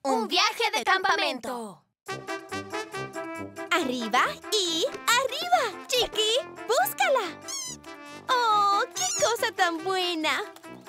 Un viaje de campamento. Arriba y arriba. Chiqui, búscala. ¡Oh, qué cosa tan buena!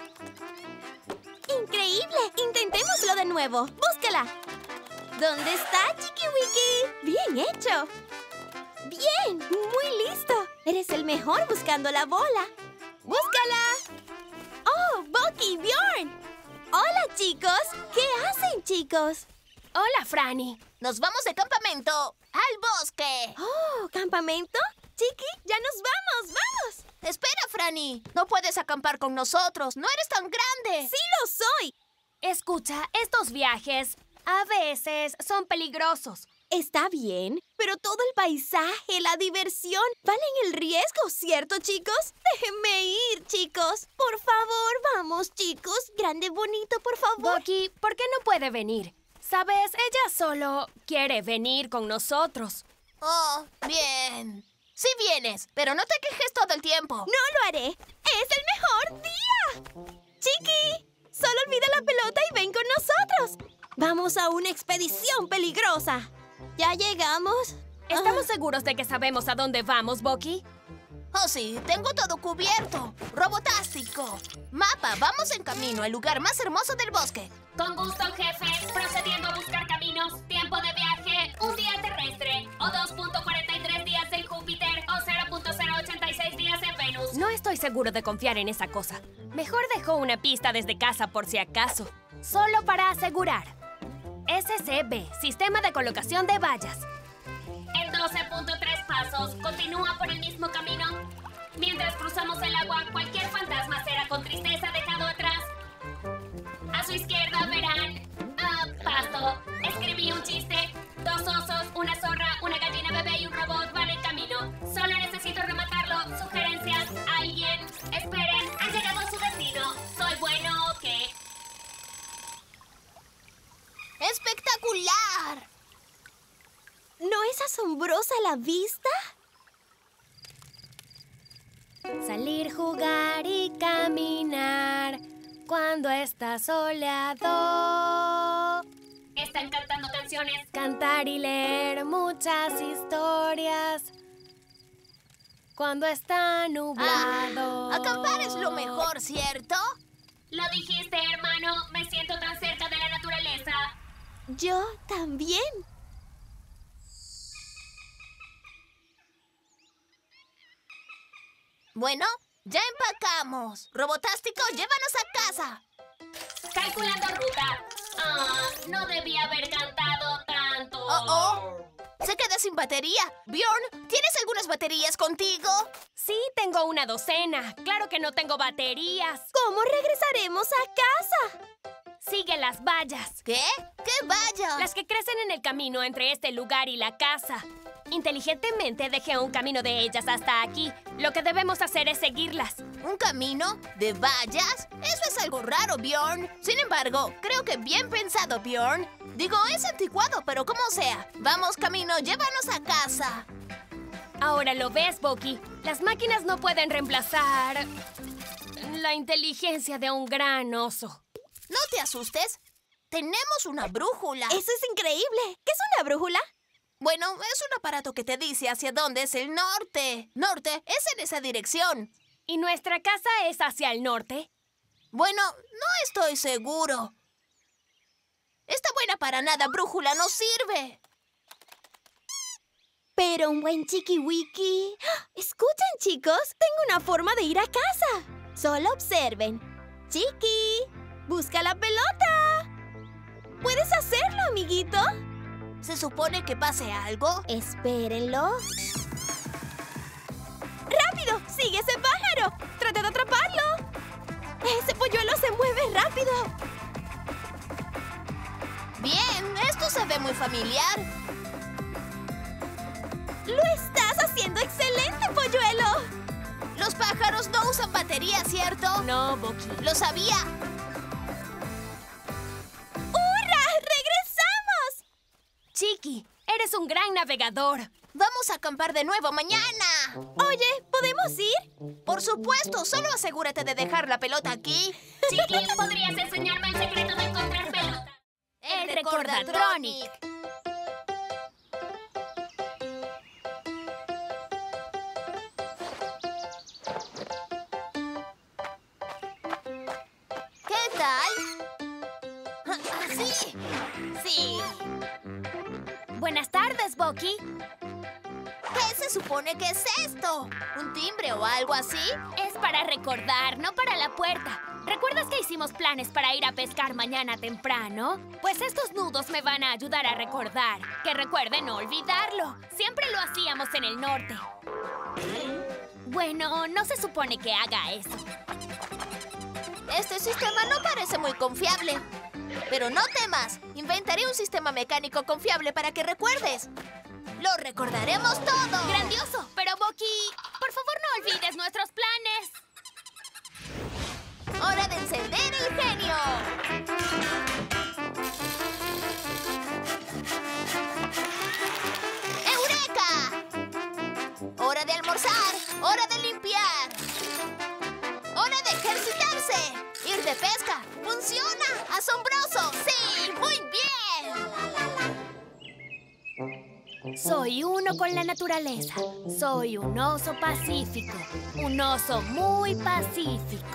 ¡Increíble! Intentémoslo de nuevo. ¡Búscala! ¿Dónde está, Chiqui Wiki? ¡Bien hecho! ¡Bien! ¡Muy listo! Eres el mejor buscando la bola. ¡Búscala! ¡Oh, Bucky, Bjorn! ¡Hola, chicos! ¿Qué hacen, chicos? Hola, Franny. Nos vamos de campamento al bosque. ¡Oh, campamento! Chiqui, ya nos vamos, ¡vamos! Espera, Franny. No puedes acampar con nosotros. No eres tan grande. ¡Sí lo soy! Escucha, estos viajes a veces son peligrosos. Está bien, pero todo el paisaje, la diversión, valen el riesgo, ¿cierto, chicos? Déjenme ir, chicos. Por favor, vamos, chicos. Grande, bonito, por favor. Bucky, ¿por qué no puede venir? ¿Sabes? Ella solo quiere venir con nosotros. Oh, bien. Sí vienes, pero no te quejes todo el tiempo. No lo haré. ¡Es el mejor día! Chiqui, solo olvida la pelota y ven con nosotros. Vamos a una expedición peligrosa. ¿Ya llegamos? ¿Estamos seguros de que sabemos a dónde vamos, Bucky? Oh, sí, tengo todo cubierto. Robotástico. Mapa, vamos en camino al lugar más hermoso del bosque. Con gusto, jefe. Procediendo a buscar caminos. Tiempo de viaje, un día terrestre. O 2.43 días en Júpiter. O 0.086 días en Venus. No estoy seguro de confiar en esa cosa. Mejor dejo una pista desde casa por si acaso. Solo para asegurar. SCB, Sistema de Colocación de Vallas. En 12.3 pasos, continúa por el mismo camino. Mientras cruzamos el agua, cualquier fantasma será con tristeza dejado atrás. A su izquierda verán... pasto. Escribí un chiste. 2 osos, una zorra, una gallina bebé y un robot van en camino. Solo necesito rematarlo. Sugerencias. ¿Alguien? Esperen, han llegado a su destino. ¿Soy bueno o qué? ¡Espectacular! ¿No es asombrosa la vista? Salir, jugar y caminar cuando está soleado. Están cantando canciones. Cantar y leer muchas historias cuando está nublado. Acampar es lo mejor, ¿cierto? Lo dijiste, hermano. Me siento tan cerca de la naturaleza. Yo también. Bueno, ya empacamos. Robotástico, llévanos a casa. Calculando ruta. No debía haber cantado tanto. Se queda sin batería. Bjorn, ¿tienes algunas baterías contigo? Sí, tengo una docena. Claro que no tengo baterías. ¿Cómo regresaremos a casa? Sigue las vallas. ¿Qué? ¿Qué vaya? Las que crecen en el camino entre este lugar y la casa. Inteligentemente dejé un camino de ellas hasta aquí. Lo que debemos hacer es seguirlas. ¿Un camino? ¿De vallas? Eso es algo raro, Bjorn. Sin embargo, creo que bien pensado, Bjorn. Digo, es anticuado, pero como sea. Vamos, camino, llévanos a casa. Ahora lo ves, Bucky. Las máquinas no pueden reemplazar la inteligencia de un gran oso. No te asustes. Tenemos una brújula. ¡Eso es increíble! ¿Qué es una brújula? Bueno, es un aparato que te dice hacia dónde es el norte. Norte es en esa dirección. ¿Y nuestra casa es hacia el norte? Bueno, no estoy seguro. Esta buena para nada brújula no sirve. Pero un buen chiquiwiki. Escuchen, chicos, tengo una forma de ir a casa. Solo observen. Chiqui, busca la pelota. ¿Puedes hacerlo, amiguito? ¿Se supone que pase algo? Espérenlo. ¡Rápido! ¡Sigue ese pájaro! ¡Trata de atraparlo! ¡Ese polluelo se mueve rápido! Bien, esto se ve muy familiar. ¡Lo estás haciendo excelente, polluelo! Los pájaros no usan batería, ¿cierto? No, Bucky. Lo sabía. ¡Hurra! ¡Regresamos! Chiqui, eres un gran navegador. Vamos a acampar de nuevo mañana. Oye, ¿podemos ir? Por supuesto, solo asegúrate de dejar la pelota aquí. Chiqui, ¿podrías enseñarme el secreto de encontrar pelota? El Recordatronic. ¿Qué tal? ¿Sí? Sí. Buenas tardes, Bucky. ¿Qué se supone que es esto? ¿Un timbre o algo así? Es para recordar, no para la puerta. ¿Recuerdas que hicimos planes para ir a pescar mañana temprano? Pues estos nudos me van a ayudar a recordar. Que recuerden no olvidarlo. Siempre lo hacíamos en el norte. Bueno, no se supone que haga eso. Este sistema no parece muy confiable. Pero no temas, inventaré un sistema mecánico confiable para que recuerdes. ¡Lo recordaremos todo! ¡Grandioso! Pero, Bucky, por favor no olvides nuestros planes. ¡Hora de encender el genio! ¡Eureka! ¡Hora de almorzar! ¡Hora de limpiar! ¡Hora de ejercitarse! ¡Ir de pesca! ¡Funciona! ¡Asombroso! ¡Sí! ¡Muy bien! Soy uno con la naturaleza. Soy un oso pacífico. Un oso muy pacífico.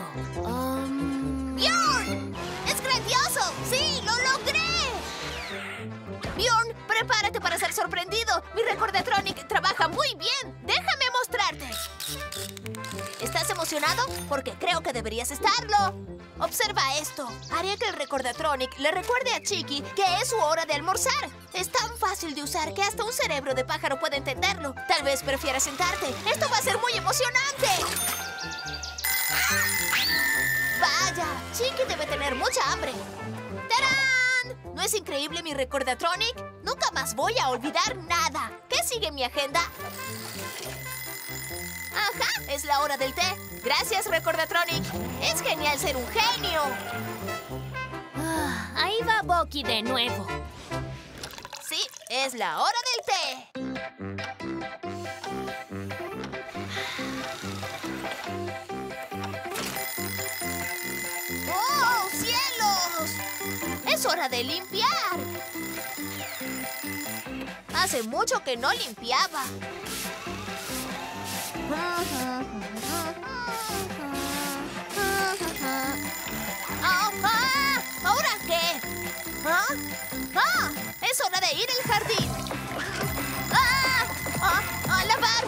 ¡Bjorn! ¡Es grandioso! ¡Sí! ¡Lo logré! Bjorn, prepárate para ser sorprendido. Mi Recordatronic trabaja muy bien. ¡Déjame mostrarte! ¿Estás emocionado? Porque creo que deberías estarlo. Observa esto. Haré que el Recordatronic le recuerde a Chiqui que es su hora de almorzar. Es tan fácil de usar que hasta un cerebro de pájaro puede entenderlo. Tal vez prefieras sentarte. Esto va a ser muy emocionante. Vaya, Chiqui debe tener mucha hambre. ¡Tarán! ¿No es increíble mi Recordatronic? Nunca más voy a olvidar nada. ¿Qué sigue en mi agenda? ¡Ajá! Es la hora del té. Gracias, Recordatronic. Es genial ser un genio. Ahí va Bucky de nuevo. Sí, es la hora del té. ¡Oh, cielos! Es hora de limpiar. Hace mucho que no limpiaba. ¿Ahora qué? Es hora de ir al jardín. Lavar.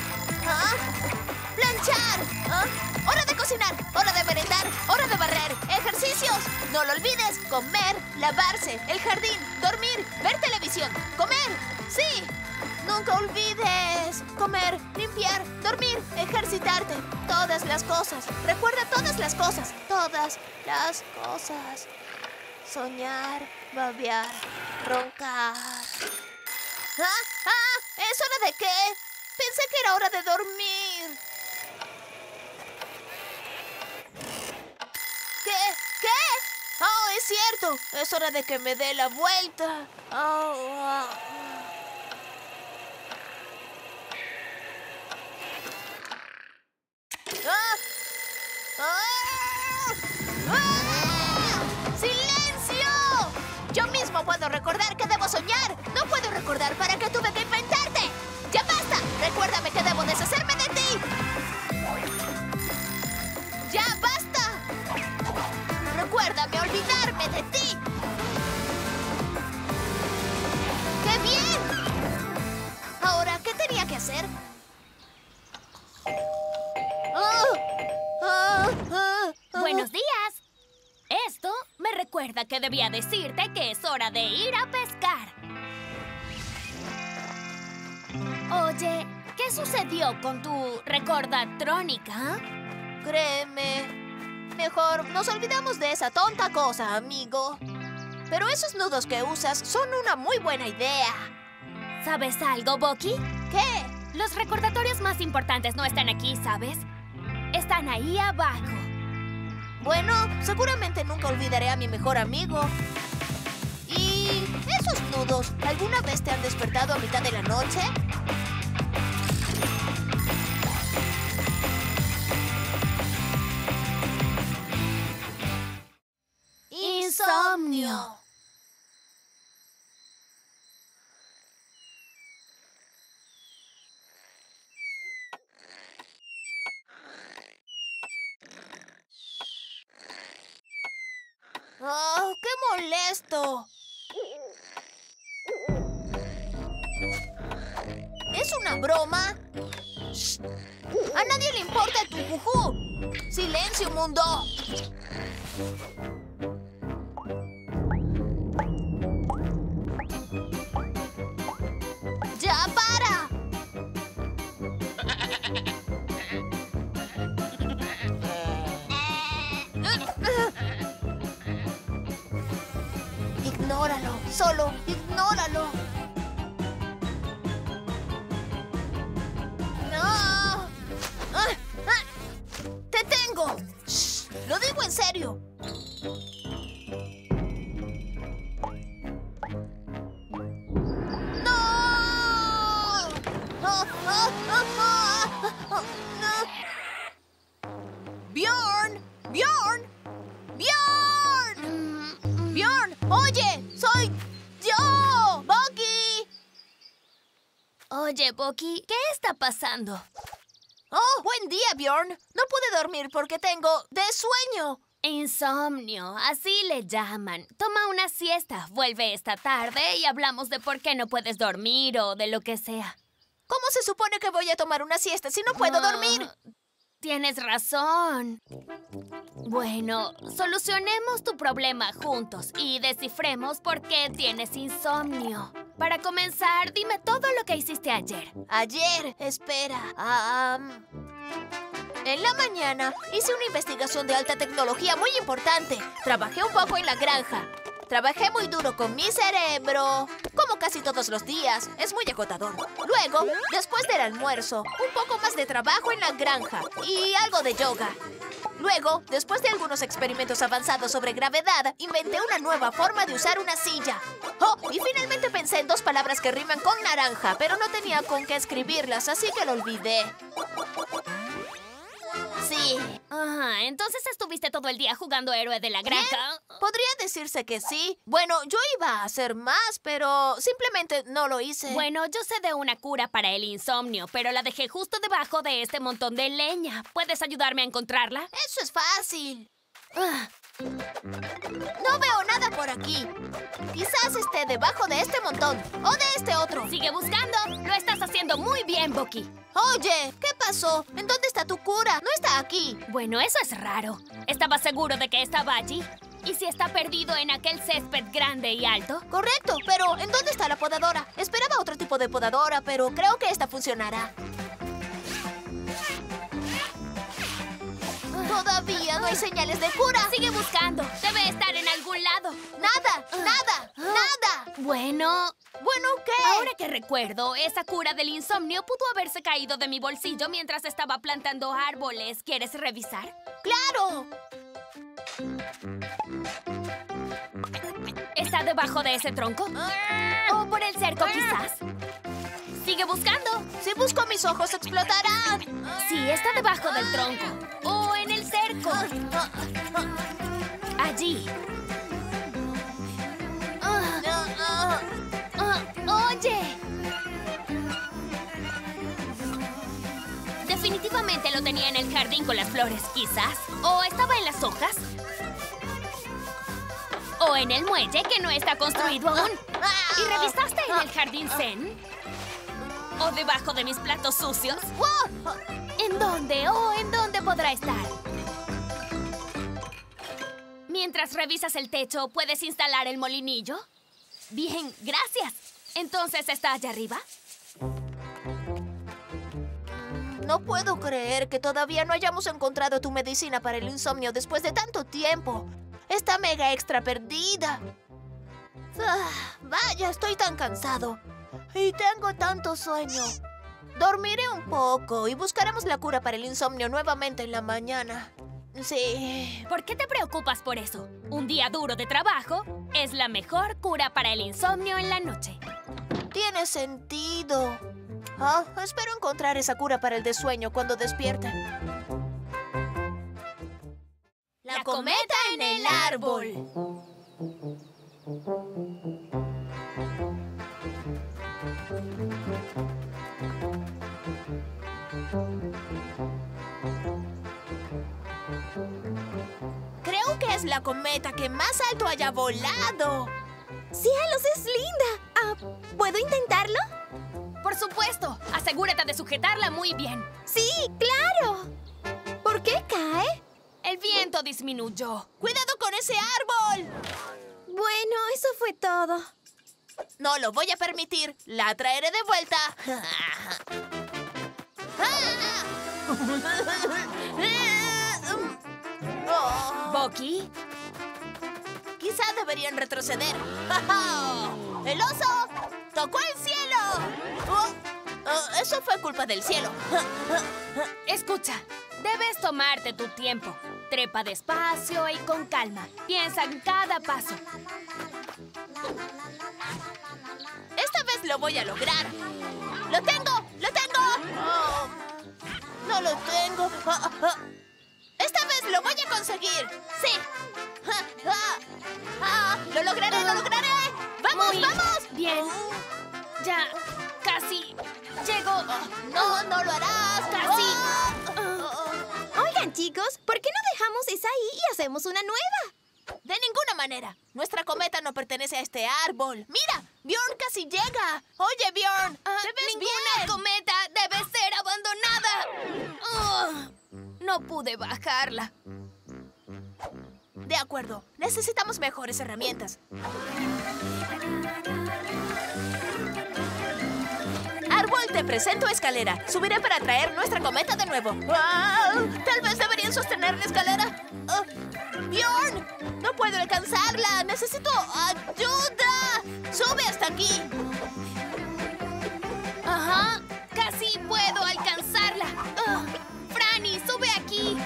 Planchar. Hora de cocinar. Hora de merendar. Hora de barrer. Ejercicios. No lo olvides. Comer, lavarse, el jardín, dormir, ver televisión, comer. Sí. Nunca olvides comer, limpiar, dormir, ejercitarte. Todas las cosas. Recuerda todas las cosas. Todas las cosas. Soñar, babear, roncar. ¿Es hora de qué? Pensé que era hora de dormir. ¿Qué? Oh, es cierto. Es hora de que me dé la vuelta. ¡Silencio! Yo mismo puedo recordar que debo soñar. No puedo recordar para qué tuve que inventarte. ¡Ya basta! Recuérdame que debo deshacerme de ti. ¡Ya basta! Recuérdame olvidarme de ti. ¡Qué bien! Ahora, ¿qué tenía que hacer? ¡Buenos días! Esto me recuerda que debía decirte que es hora de ir a pescar. Oye, ¿qué sucedió con tu Recordatrónica? Créeme. Mejor nos olvidamos de esa tonta cosa, amigo. Pero esos nudos que usas son una muy buena idea. ¿Sabes algo, Bucky? ¿Qué? Los recordatorios más importantes no están aquí, ¿sabes? Están ahí abajo. Bueno, seguramente nunca olvidaré a mi mejor amigo. ¿Y esos nudos alguna vez te han despertado a mitad de la noche? Insomnio. esto? ¿Es una broma? Shh. A nadie le importa tu juju. ¡Silencio, mundo! ¡Ya para! Ignóralo, solo ignóralo. ¡No! ¡Te tengo! Shh, lo digo en serio. ¡No! ¡Bjorn! ¡Bjorn! ¡Bjorn! ¡Bjorn! ¡Oye! ¡Soy yo! ¡Bucky! Oye, Bucky, ¿qué está pasando? ¡Oh, buen día, Bjorn! No pude dormir porque tengo de sueño. Insomnio, así le llaman. Toma una siesta, vuelve esta tarde y hablamos de por qué no puedes dormir o de lo que sea. ¿Cómo se supone que voy a tomar una siesta si no puedo dormir? Tienes razón. Bueno, solucionemos tu problema juntos y descifremos por qué tienes insomnio. Para comenzar, dime todo lo que hiciste ayer. Ayer, espera. En la mañana hice una investigación de alta tecnología muy importante. Trabajé un poco en la granja. Trabajé muy duro con mi cerebro, como casi todos los días. Es muy agotador. Luego, después del almuerzo, un poco más de trabajo en la granja y algo de yoga. Luego, después de algunos experimentos avanzados sobre gravedad, inventé una nueva forma de usar una silla. Oh, y finalmente pensé en 2 palabras que riman con naranja, pero no tenía con qué escribirlas, así que lo olvidé. Sí. Entonces estuviste todo el día jugando héroe de la granja. Podría decirse que sí. Bueno, yo iba a hacer más, pero simplemente no lo hice. Bueno, yo sé de una cura para el insomnio, pero la dejé justo debajo de este montón de leña. ¿Puedes ayudarme a encontrarla? Eso es fácil. No veo nada por aquí. Quizás esté debajo de este montón o de este otro. Sigue buscando. Lo estás haciendo muy bien, Bucky. Oye, ¿qué pasó? ¿En dónde está tu cura? No está aquí. Bueno, eso es raro. ¿Estabas seguro de que estaba allí? ¿Y si está perdido en aquel césped grande y alto? Correcto, pero ¿en dónde está la podadora? Esperaba otro tipo de podadora, pero creo que esta funcionará. Todavía no hay señales de cura. Sigue buscando. Debe estar en algún lado. Nada. Bueno, ¿Qué? ahora que recuerdo, esa cura del insomnio pudo haberse caído de mi bolsillo mientras estaba plantando árboles. ¿Quieres revisar? ¡Claro! ¿Está debajo de ese tronco? ¿O por el cerco, quizás? ¡Sigue buscando! Si busco mis ojos, explotarán. Sí, está debajo del tronco. ¡O en el cerco! Allí. ¡Oye! Definitivamente lo tenía en el jardín con las flores, quizás. ¿O estaba en las hojas? ¿O en el muelle que no está construido aún? ¿Y revisaste en el jardín zen? ¿O debajo de mis platos sucios? ¿En dónde? ¿O en dónde podrá estar? Mientras revisas el techo, ¿puedes instalar el molinillo? Bien, gracias. ¿Entonces está allá arriba? No puedo creer que todavía no hayamos encontrado tu medicina para el insomnio después de tanto tiempo. Está mega extra perdida. Vaya, estoy tan cansado. Y tengo tanto sueño. Dormiré un poco y buscaremos la cura para el insomnio nuevamente en la mañana. Sí. ¿Por qué te preocupas por eso? Un día duro de trabajo es la mejor cura para el insomnio en la noche. Tiene sentido. Espero encontrar esa cura para el desueño cuando despierte. La cometa en el árbol. Creo que es la cometa que más alto haya volado. ¡Cielos, es linda! ¿Puedo intentarlo? Por supuesto. Asegúrate de sujetarla muy bien. ¡Sí, claro! ¿Por qué cae? El viento disminuyó. ¡Cuidado con ese árbol! Bueno, eso fue todo. No lo voy a permitir. La traeré de vuelta. ¿Bucky? Quizá deberían retroceder. ¡El oso tocó el cielo! Eso fue culpa del cielo. Escucha, debes tomarte tu tiempo. Trepa despacio y con calma. Piensa en cada paso. Esta vez lo voy a lograr. ¡Lo tengo! ¡Lo tengo! Oh, no lo tengo. Esta vez lo voy a conseguir. ¡Sí! ¡Lo lograré! ¡Lo lograré! ¡Vamos, Muy vamos! bien. Ya casi llego. ¡No, no lo harás! Casi. Oigan, chicos, ¿por qué no dejamos esa ahí y hacemos una nueva? De ninguna manera. Nuestra cometa no pertenece a este árbol. ¡Mira! ¡Bjorn casi llega! ¡Oye, Bjorn! ¿Te ves bien? Cometa debe ser abandonada. No pude bajarla. De acuerdo. Necesitamos mejores herramientas. Árbol, te presento escalera. Subiré para traer nuestra cometa de nuevo. Tal vez deberían sostener la escalera. ¡Bjorn! ¡No puedo alcanzarla! ¡Necesito ayuda! ¡Sube hasta aquí! Ajá, casi puedo alcanzarla. Franny, sube aquí.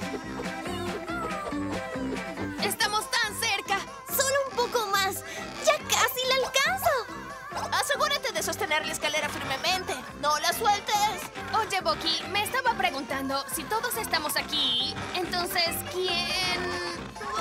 Estamos tan cerca. ¡Solo un poco más! ¡Ya casi la alcanzo! Asegúrate de sostener la escalera firmemente. ¡No la sueltes! Oye, Bucky, me estaba preguntando si todos estamos aquí. Entonces, ¿quién?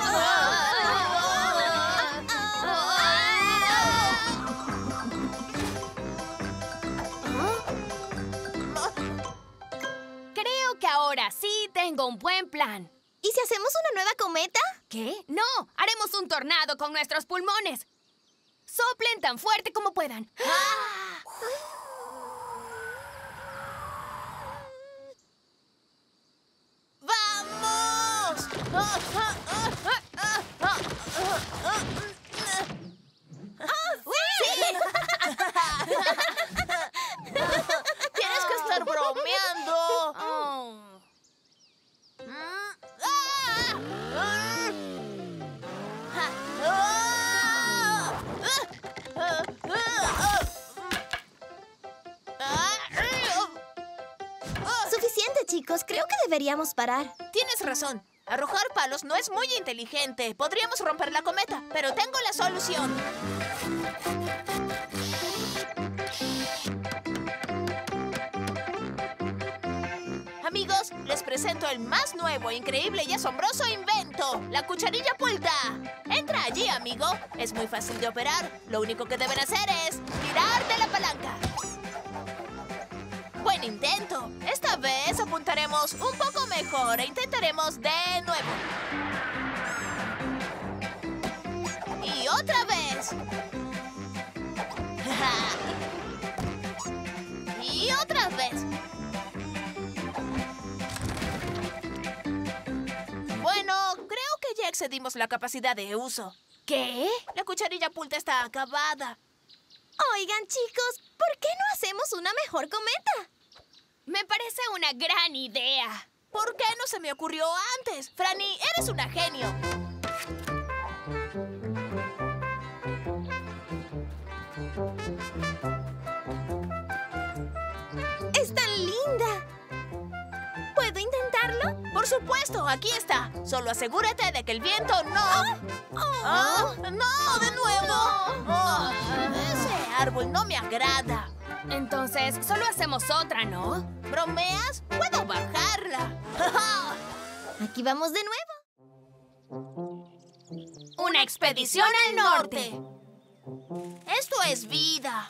Creo que ahora sí tengo un buen plan. ¿Y si hacemos una nueva cometa? ¿Qué? No, haremos un tornado con nuestros pulmones. Soplen tan fuerte como puedan. ¡Vamos! Tienes que estar bromeando. Suficiente, chicos. Creo que deberíamos parar. Tienes razón. Arrojar palos no es muy inteligente. Podríamos romper la cometa, pero tengo la solución. Amigos, les presento el más nuevo, increíble y asombroso invento, la cucharilla pulta. Entra allí, amigo. Es muy fácil de operar. Lo único que deben hacer es tirar de la palanca. Buen intento. Esta vez apuntaremos un poco mejor e intentaremos de nuevo. Y otra vez. Y otra vez. Bueno, creo que ya excedimos la capacidad de uso. ¿Qué? La cucharilla pulta está acabada. Oigan, chicos, ¿por qué no hacemos una mejor cometa? Me parece una gran idea. ¿Por qué no se me ocurrió antes? Franny, eres una genio. ¡Es tan linda! ¿Puedo intentarlo? Por supuesto, aquí está. Solo asegúrate de que el viento no... ¡No! ¡De nuevo! Ese árbol no me agrada. Entonces, solo hacemos otra, ¿no? ¿Bromeas? ¡Puedo bajarla! Aquí vamos de nuevo. ¡Una expedición al norte! ¡Esto es vida!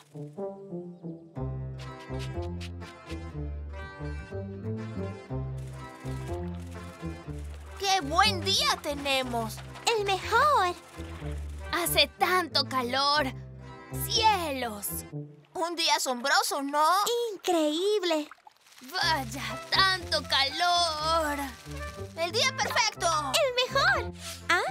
¡Qué buen día tenemos! El el mejor. Hace tanto calor. ¡Cielos! Un día asombroso, ¿no? Increíble. ¡Vaya, tanto calor! ¡El día perfecto! El mejor. ¿Ah?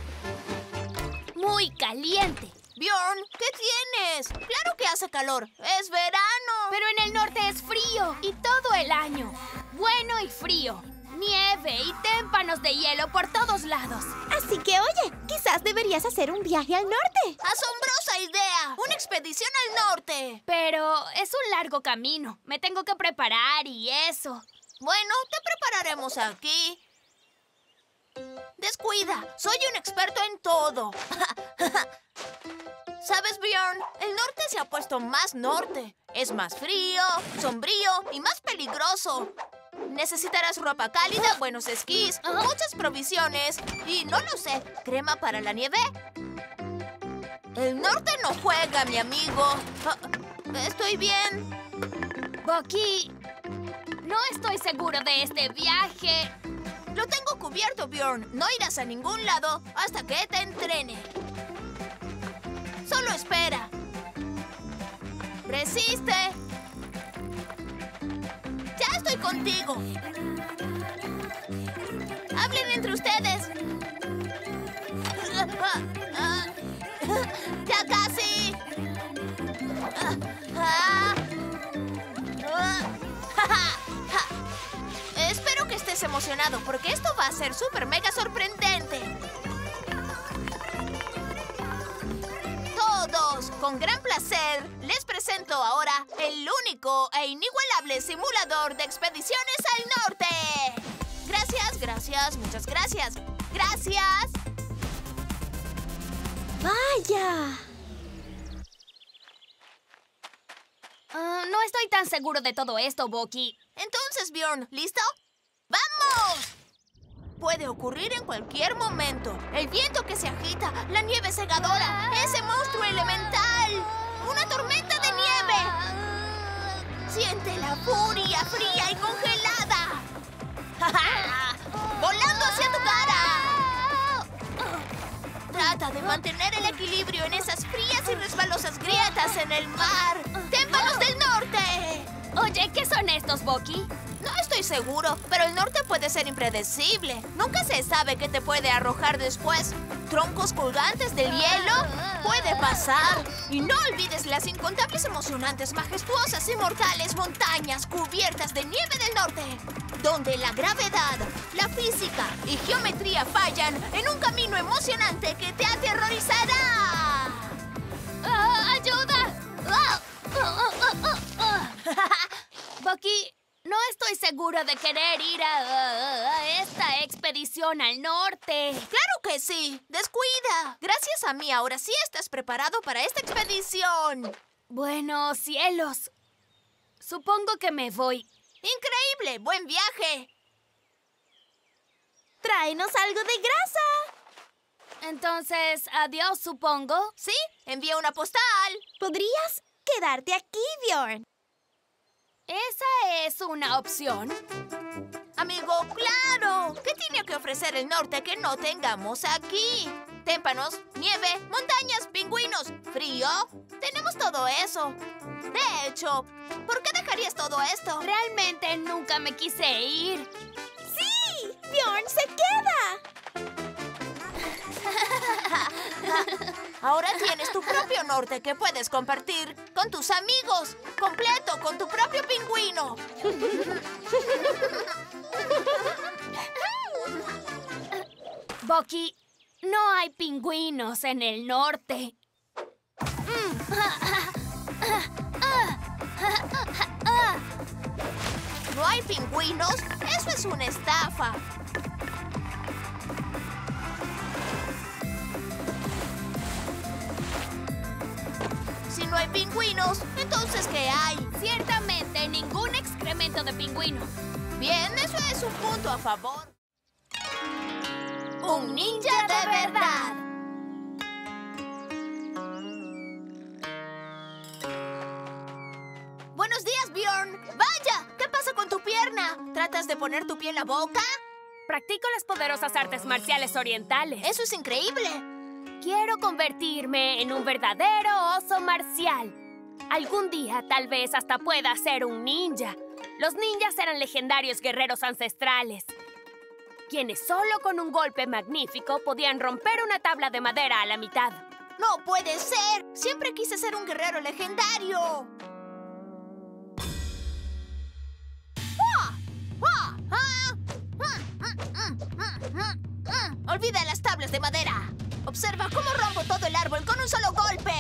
Muy caliente. Bjorn, ¿qué tienes? Claro que hace calor. ¡Es verano! Pero en el norte es frío y todo el año. Bueno y frío. Nieve y témpanos de hielo por todos lados. Así que, oye, quizás deberías hacer un viaje al norte. ¡Asombrosa idea! ¡Una expedición al norte! Pero es un largo camino. Me tengo que preparar y eso. Bueno, te prepararemos aquí. Descuida, soy un experto en todo. ¿Sabes, Bjorn? El norte se ha puesto más norte. Es más frío, sombrío y más peligroso. Necesitarás ropa cálida, buenos esquís, muchas provisiones y, no lo sé, crema para la nieve. El norte no juega, mi amigo. ¿Estoy bien? Bucky, no estoy seguro de este viaje. Lo tengo cubierto, Bjorn. No irás a ningún lado hasta que te entrene. Solo espera. ¡Resiste! ¡Ya estoy contigo! ¡Hablen entre ustedes! ¡Ya casi! Espero que estés emocionado porque esto va a ser súper mega sorprendente. Todos, con gran placer, les presento ahora el único e inigualable simulador de expediciones al norte. Gracias, muchas gracias. ¡Gracias! ¡Vaya! No estoy tan seguro de todo esto, Bucky. Entonces, Bjorn, ¿listo? ¡Vamos! Puede ocurrir en cualquier momento. El viento que se agita, la nieve cegadora, ese monstruo elemental, una tormenta de nieve. Siente la furia fría y congelada. ¡Volando hacia tu cara! Trata de mantener el equilibrio en esas frías y resbalosas grietas en el mar. ¡Témpanos del norte! Oye, ¿qué son estos, Bucky? No estoy seguro, pero el norte puede ser impredecible. Nunca se sabe qué te puede arrojar después. Troncos colgantes del hielo puede pasar. Y no olvides las incontables, emocionantes, majestuosas y mortales montañas cubiertas de nieve del norte, donde la gravedad, la física y geometría fallan en un camino emocionante que te aterrorizará. ¡Ayuda! Bucky, no estoy seguro de querer ir a esta expedición al norte. ¡Claro que sí! ¡Descuida! Gracias a mí, ahora sí estás preparado para esta expedición. Bueno, cielos. Supongo que me voy. ¡Increíble! ¡Buen viaje! ¡Tráenos algo de grasa! Entonces, adiós, supongo. Sí, envía una postal. ¿Podrías quedarte aquí, Bjorn? Esa es una opción. Amigo, claro. ¿Qué tiene que ofrecer el norte que no tengamos aquí? Témpanos, nieve, montañas, pingüinos, frío. Tenemos todo eso. De hecho, ¿por qué dejarías todo esto? Realmente nunca me quise ir. ¡Sí! ¡Bjorn se queda! Ahora tienes tu propio norte que puedes compartir con tus amigos, completo con tu propio pingüino. Bucky, no hay pingüinos en el norte. ¿No hay pingüinos? Eso es una estafa. Si no hay pingüinos, entonces ¿qué hay? Ciertamente ningún excremento de pingüino. Bien, eso es un punto a favor. ¡Un ninja de verdad! Buenos días, Bjorn. ¡Vaya! ¿Qué pasa con tu pierna? ¿Tratas de poner tu pie en la boca? Practico las poderosas artes marciales orientales. ¡Eso es increíble! Quiero convertirme en un verdadero oso marcial. Algún día, tal vez, hasta pueda ser un ninja. Los ninjas eran legendarios guerreros ancestrales, quienes solo con un golpe magnífico podían romper una tabla de madera a la mitad. ¡No puede ser! ¡Siempre quise ser un guerrero legendario! ¡Olvida las tablas de madera! ¡Observa cómo rompo todo el árbol con un solo golpe!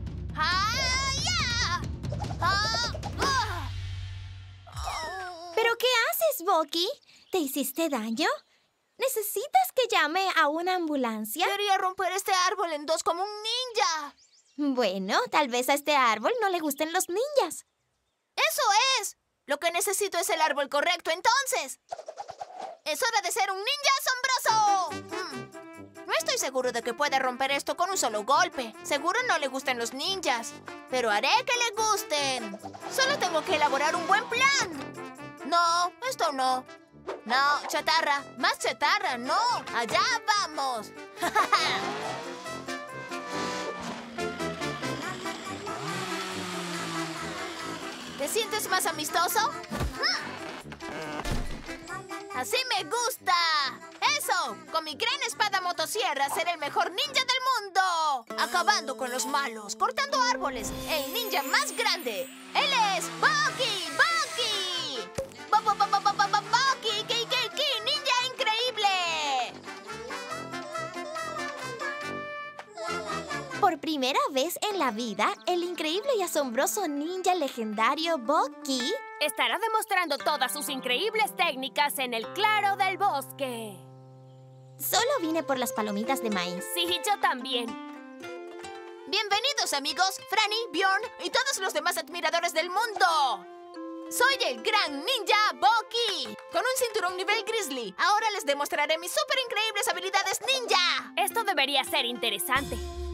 ¿Pero qué haces, Bucky? ¿Te hiciste daño? ¿Necesitas que llame a una ambulancia? Quería romper este árbol en dos como un ninja. Bueno, tal vez a este árbol no le gusten los ninjas. ¡Eso es! Lo que necesito es el árbol correcto, entonces. ¡Es hora de ser un ninja asombroso! No estoy seguro de que pueda romper esto con un solo golpe. Seguro no le gustan los ninjas. Pero haré que le gusten. Solo tengo que elaborar un buen plan. No, esto no. No, chatarra. Más chatarra, no. Allá vamos. ¿Te sientes más amistoso? ¡Así me gusta! ¡Eso! Con mi gran espada motosierra seré el mejor ninja del mundo. Acabando con los malos, cortando árboles. El ninja más grande. ¡Él es Bucky! ¡Bucky! ¡Bucky! ¡Ki! ¡Ninja increíble! Por primera vez en la vida, el increíble y asombroso ninja legendario Bucky estará demostrando todas sus increíbles técnicas en el claro del bosque. solo vine por las palomitas de maíz. Sí, yo también. Bienvenidos, amigos, Franny, Bjorn y todos los demás admiradores del mundo. Soy el gran ninja Bucky, con un cinturón nivel Grizzly. Ahora les demostraré mis súper increíbles habilidades ninja. Esto debería ser interesante.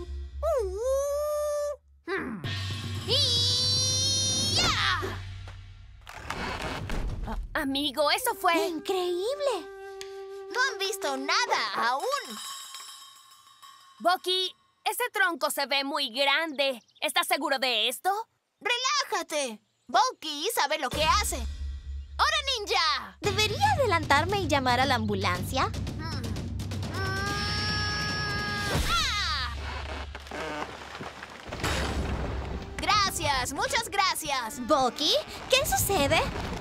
Amigo, eso fue... ¡Increíble! No han visto nada aún. Bucky, ese tronco se ve muy grande. ¿Estás seguro de esto? ¡Relájate! Bucky sabe lo que hace. ¡Hora ninja! ¿Debería adelantarme y llamar a la ambulancia? Gracias, muchas gracias. Bucky, ¿qué sucede?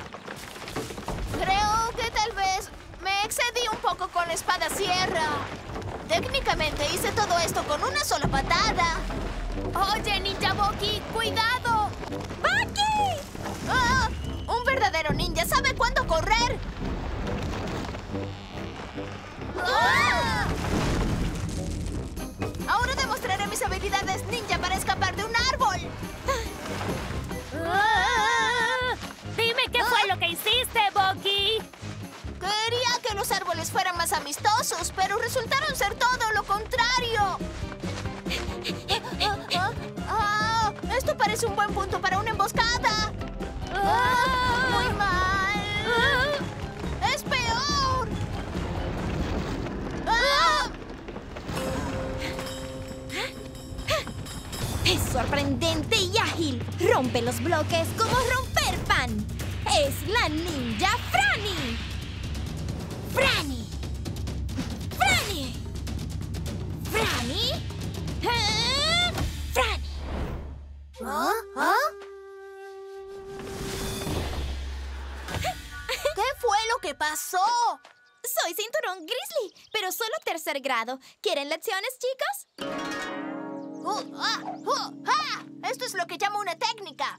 Creo que tal vez me excedí un poco con la espada sierra. Técnicamente hice todo esto con una sola patada. Oye, ninja Bucky, cuidado. ¡Bucky! ¡Ah! Un verdadero ninja sabe cuándo correr. ¡Ah! Ahora demostraré mis habilidades ninja para escapar de un árbol. Dime qué fue lo que hiciste, Bucky. Quería que los árboles fueran más amistosos, pero resultaron ser todo lo contrario. Esto parece un buen punto para una emboscada. Muy mal. Es peor. Es sorprendente y ágil. Rompe los bloques como romper pan. Es la ninja Franny. ¡Franny! ¡Franny! ¡Franny! ¡Franny! ¿Qué fue lo que pasó? Soy cinturón Grizzly, pero solo tercer grado. ¿Quieren lecciones, chicos? Esto es lo que llamo una técnica.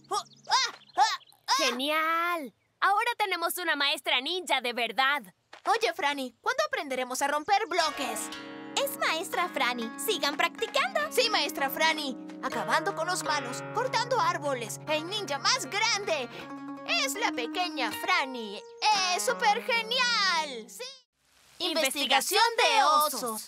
¡Genial! Ahora tenemos una maestra ninja de verdad. Oye, Franny, ¿cuándo aprenderemos a romper bloques? Es maestra Franny. Sigan practicando. Sí, maestra Franny. Acabando con los malos, cortando árboles. El ninja más grande es la pequeña Franny. ¡Es súper genial! Sí. Investigación de osos.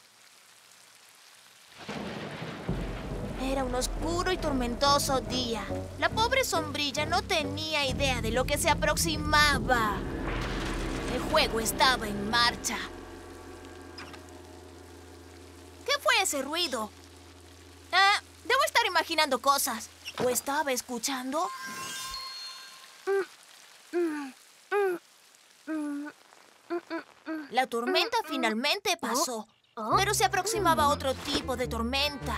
Era un oscuro y tormentoso día. La pobre sombrilla no tenía idea de lo que se aproximaba. El juego estaba en marcha. ese ruido? Debo estar imaginando cosas. ¿O estaba escuchando? La tormenta finalmente pasó. Pero se aproximaba otro tipo de tormenta.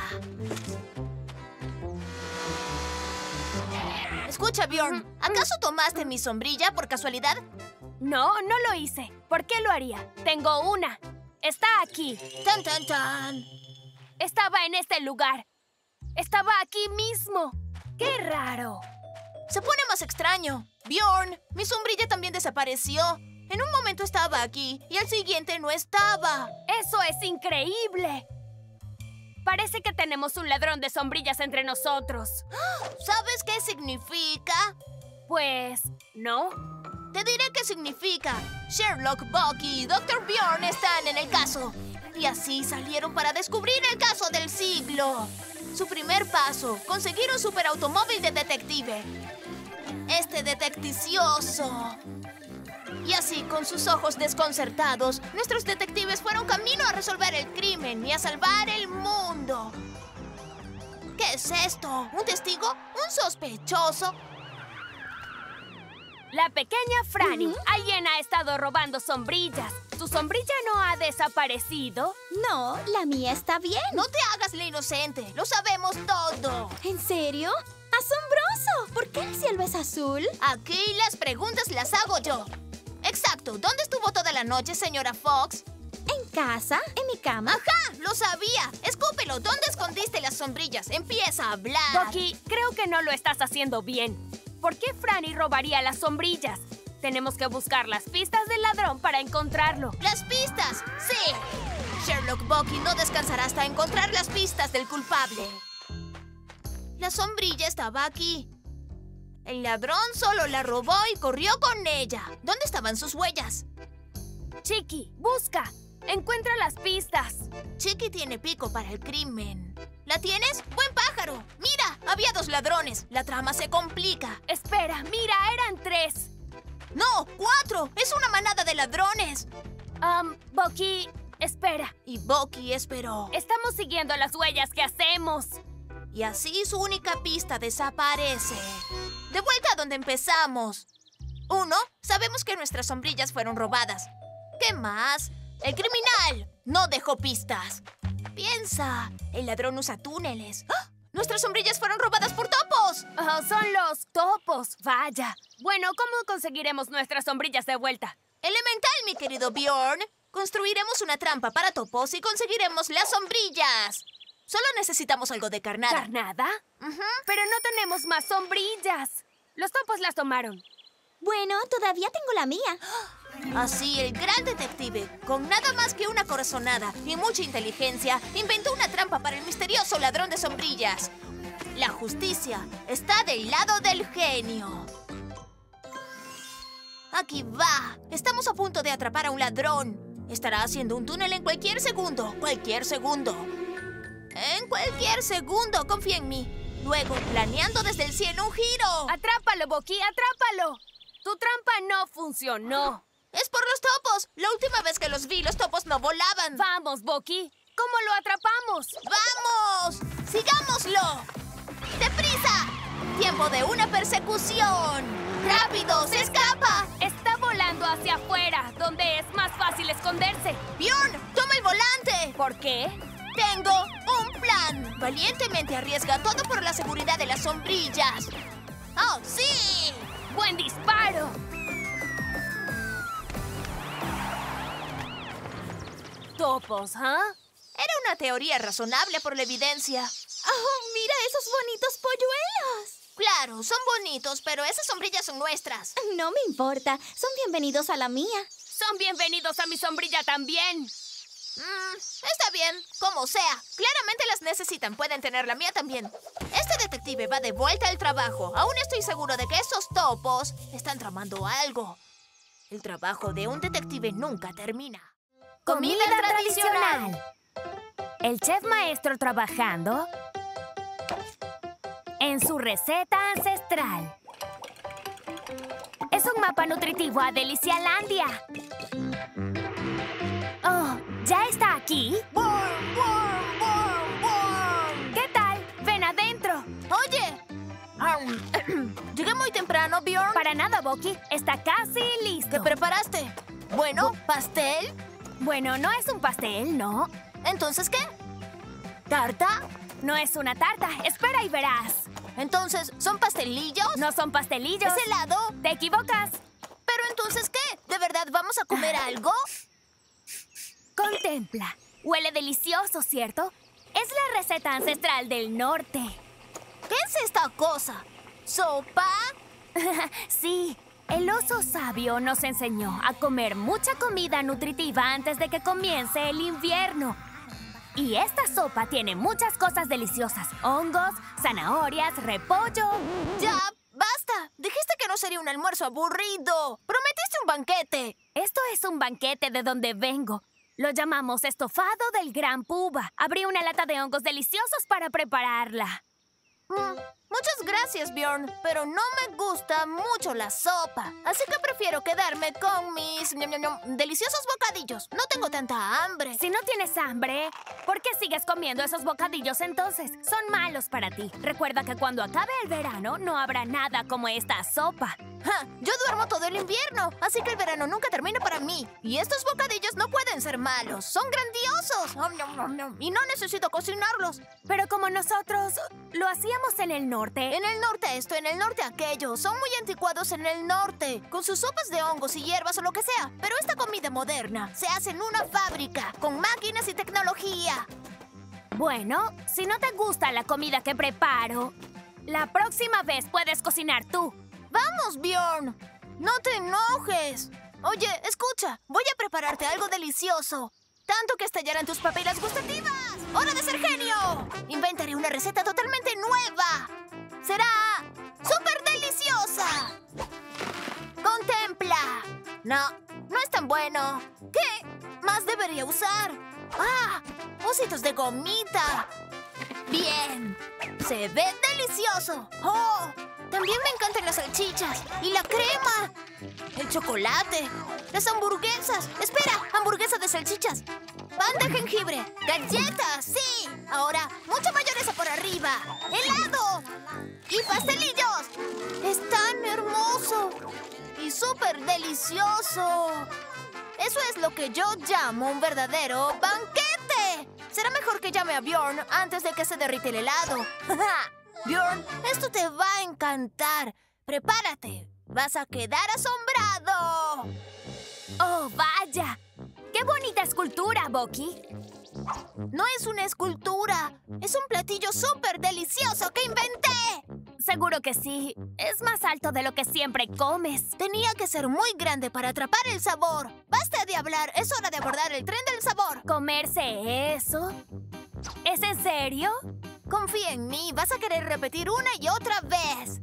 Escucha, Bjorn. ¿Acaso tomaste mi sombrilla por casualidad? No, no lo hice. ¿Por qué lo haría? Tengo una. Está aquí. ¡Tan, tan, tan! Estaba en este lugar. Estaba aquí mismo. ¡Qué raro! Se pone más extraño. Bjorn, mi sombrilla también desapareció. En un momento estaba aquí y al siguiente no estaba. ¡Eso es increíble! Parece que tenemos un ladrón de sombrillas entre nosotros. ¿Sabes qué significa? Pues, ¿no? Te diré qué significa. Sherlock, Bucky y Dr. Bjorn están en el caso. Y así salieron para descubrir el caso del siglo. Su primer paso, conseguir un superautomóvil de detective. Este detecticioso. Y así, con sus ojos desconcertados, nuestros detectives fueron camino a resolver el crimen y a salvar el mundo. ¿Qué es esto? ¿Un testigo? ¿Un sospechoso? La pequeña Franny. Alguien ha estado robando sombrillas. ¿Tu sombrilla no ha desaparecido? No, la mía está bien. No te hagas la inocente. Lo sabemos todo. ¿En serio? ¡Asombroso! ¿Por qué el cielo es azul? Aquí las preguntas las hago yo. Exacto. ¿Dónde estuvo toda la noche, señora Fox? En casa, en mi cama. ¡Ajá! ¡Lo sabía! Escúpelo. ¿Dónde escondiste las sombrillas? Empieza a hablar. Bucky, creo que no lo estás haciendo bien. ¿Por qué Franny robaría las sombrillas? Tenemos que buscar las pistas del ladrón para encontrarlo. ¡Las pistas! ¡Sí! Sherlock Bucky no descansará hasta encontrar las pistas del culpable. La sombrilla estaba aquí. El ladrón solo la robó y corrió con ella. ¿Dónde estaban sus huellas? Chiqui, busca. Encuentra las pistas. Chiqui tiene pico para el crimen. ¿La tienes? ¡Buen pájaro! ¡Mira! Había 2 ladrones. La trama se complica. Espera, mira, eran 3. ¡No! 4. ¡Es una manada de ladrones! Bucky, espera. Y Bucky esperó. Estamos siguiendo las huellas que hacemos. Y así su única pista desaparece. De vuelta a donde empezamos. 1. Sabemos que nuestras sombrillas fueron robadas. ¿Qué más? El criminal no dejó pistas. Piensa, el ladrón usa túneles. ¡Ah! ¡Nuestras sombrillas fueron robadas por topos! Son los topos, vaya. Bueno, ¿cómo conseguiremos nuestras sombrillas de vuelta? Elemental, mi querido Bjorn. Construiremos una trampa para topos y conseguiremos las sombrillas. Solo necesitamos algo de carnada. ¿Carnada? Ujú. Pero no tenemos más sombrillas. Los topos las tomaron. Bueno, todavía tengo la mía. Así, el gran detective, con nada más que una corazonada y mucha inteligencia, inventó una trampa para el misterioso ladrón de sombrillas. La justicia está del lado del genio. Aquí va. Estamos a punto de atrapar a un ladrón. Estará haciendo un túnel en cualquier segundo. Cualquier segundo. En cualquier segundo, confía en mí. Luego, planeando desde el cielo un giro. ¡Atrápalo, Bucky! ¡Atrápalo! Tu trampa no funcionó. ¡Es por los topos! La última vez que los vi, los topos no volaban. ¡Vamos, Bucky! ¿Cómo lo atrapamos? ¡Vamos! ¡Sigámoslo! ¡Deprisa! ¡Tiempo de una persecución! ¡Rápido! ¡Se escapa! Está volando hacia afuera, donde es más fácil esconderse. ¡Bjorn! ¡Toma el volante! ¿Por qué? ¡Tengo un plan! Valientemente arriesga todo por la seguridad de las sombrillas. ¡Oh, sí! ¡Buen disparo! Topos, ¿ah? Era una teoría razonable por la evidencia. ¡Oh, mira esos bonitos polluelos! Claro, son bonitos, pero esas sombrillas son nuestras. No me importa. Son bienvenidos a la mía. Son bienvenidos a mi sombrilla también. Está bien, como sea. Claramente las necesitan, pueden tener la mía también. Este detective va de vuelta al trabajo. Aún estoy seguro de que esos topos están tramando algo. El trabajo de un detective nunca termina. Comida tradicional. El chef maestro trabajando en su receta ancestral. Es un mapa nutritivo a Delicialandia. Oh, ¿ya está aquí? ¡Burn, burn, burn! Llegué muy temprano, Bjorn. Para nada, Bucky. Está casi listo. ¿Qué preparaste? Bueno, ¿pastel? Bueno, no es un pastel, ¿no? ¿Entonces qué? ¿Tarta? No es una tarta. Espera y verás. Entonces, ¿son pastelillos? No son pastelillos. ¿Es helado? Te equivocas. ¿Pero entonces qué? ¿De verdad vamos a comer algo? Contempla. Huele delicioso, ¿cierto? Es la receta ancestral del norte. ¿Qué es esta cosa? ¿Sopa? Sí, el oso sabio nos enseñó a comer mucha comida nutritiva antes de que comience el invierno. Y esta sopa tiene muchas cosas deliciosas. Hongos, zanahorias, repollo. ¡Ya! ¡Basta! Dijiste que no sería un almuerzo aburrido. Prometiste un banquete. Esto es un banquete de donde vengo. Lo llamamos estofado del gran puba. Abrí una lata de hongos deliciosos para prepararla. Muchas gracias, Bjorn, pero no me gusta mucho la sopa. Así que prefiero quedarme con mis deliciosos bocadillos. No tengo tanta hambre. Si no tienes hambre, ¿por qué sigues comiendo esos bocadillos entonces? Son malos para ti. Recuerda que cuando acabe el verano no habrá nada como esta sopa. ¡Ja! Yo duermo todo el invierno, así que el verano nunca termina para mí. Y estos bocadillos no pueden ser malos. Son grandiosos. Y no necesito cocinarlos. Pero como nosotros lo hacíamos en el norte. En el norte esto, en el norte aquello. Son muy anticuados en el norte, con sus sopas de hongos y hierbas o lo que sea. Pero esta comida moderna se hace en una fábrica, con máquinas y tecnología. Bueno, si no te gusta la comida que preparo, la próxima vez puedes cocinar tú. ¡Vamos, Bjorn! ¡No te enojes! Oye, escucha, voy a prepararte algo delicioso. Tanto que estallarán tus papilas gustativas. ¡Hora de ser genio! Inventaré una receta totalmente nueva. Será súper deliciosa. ¡Contempla! No es tan bueno. ¿Qué más debería usar? ¡Ah! ¡Ositos de gomita! ¡Bien! ¡Se ve delicioso! ¡Oh! También me encantan las salchichas y la crema, el chocolate, las hamburguesas. ¡Espera! ¡Hamburguesa de salchichas! ¡Pan de jengibre! ¡Galletas! ¡Sí! Ahora, mucha mayonesa por arriba. ¡Helado! ¡Y pastelillos! ¡Es tan hermoso! ¡Y súper delicioso! Eso es lo que yo llamo un verdadero banquete. Será mejor que llame a Bjorn antes de que se derrite el helado. Bjorn, esto te va a encantar. Prepárate. Vas a quedar asombrado. ¡Oh, vaya! ¡Qué bonita escultura, Bucky! No es una escultura. Es un platillo súper delicioso que inventé. Seguro que sí. Es más alto de lo que siempre comes. Tenía que ser muy grande para atrapar el sabor. Basta de hablar. Es hora de abordar el tren del sabor. ¿Comerse eso? ¿Es en serio? Confía en mí. Vas a querer repetir una y otra vez.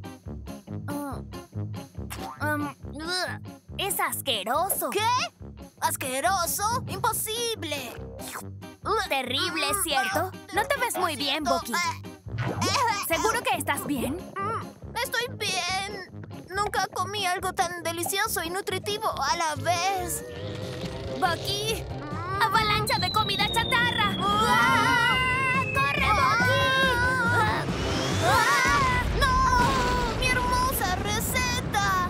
Es asqueroso. ¿Qué? ¿Asqueroso? ¡Imposible! Terrible, ¿cierto? No te ves muy bien, Bucky. ¿Seguro que estás bien? Estoy bien. Nunca comí algo tan delicioso y nutritivo a la vez. ¡Bucky! ¡Avalancha de comida chatarra! ¡Corre, Bucky! ¡No! ¡Mi hermosa receta!